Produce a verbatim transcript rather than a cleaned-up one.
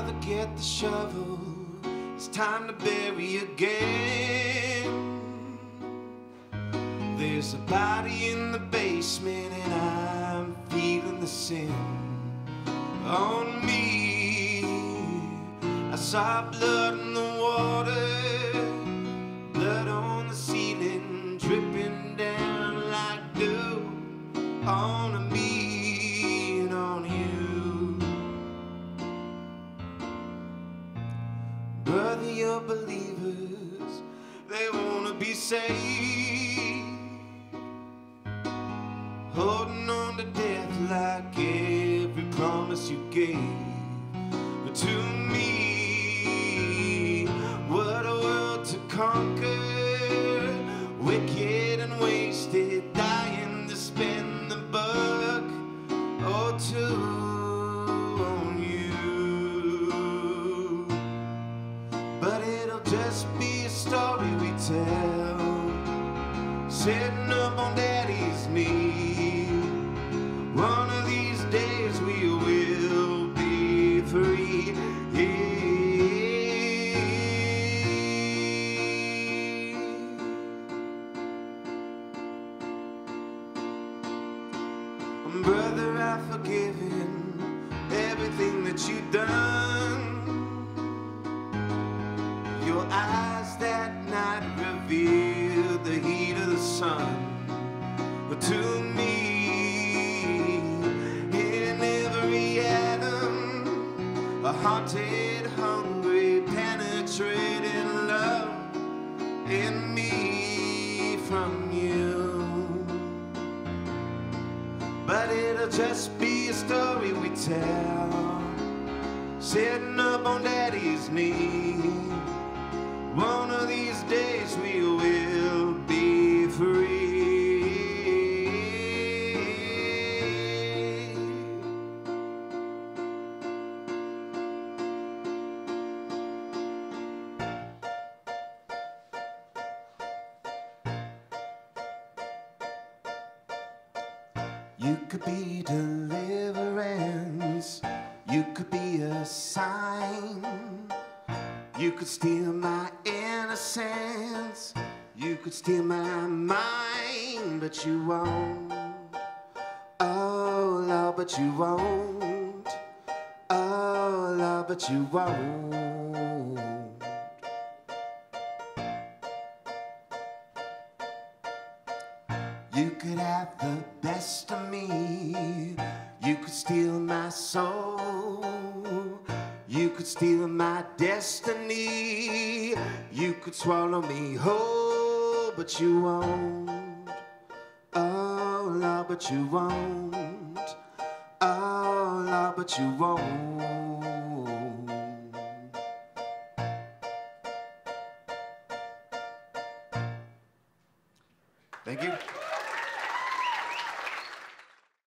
Brother, get the shovel, it's time to bury again. There's a body in the basement and I'm feeling the sin on me. I saw blood in the water, blood on the ceiling, dripping down like dew on me and on you. Brother, your believers, they wanna be saved, holding on to death like every promise you gave to me. What a world to conquer, wicked and wasted, dying to spend the buck or two on you. But it'll just be a story we tell, sitting up on Daddy's knee. One of these days we will be free. Brother, I've forgiven everything that you've done. Your eyes that night revealed the heat of the sun. But to me, in every atom, a haunted, hungry, penetrating love in me from you. But it'll just be a story we tell, sitting up on Daddy's knee. One of these days we will be free. You could be deliverance, you could be a sign, you could steal my innocence, you could steal my mind, but you won't. Oh Lord, but you won't. Oh Lord, but you won't. You could have the best of me, you could steal my soul, you could steal my destiny, you could swallow me whole, but you won't. Oh Lord, but you won't. Oh Lord, but you won't. Thank you.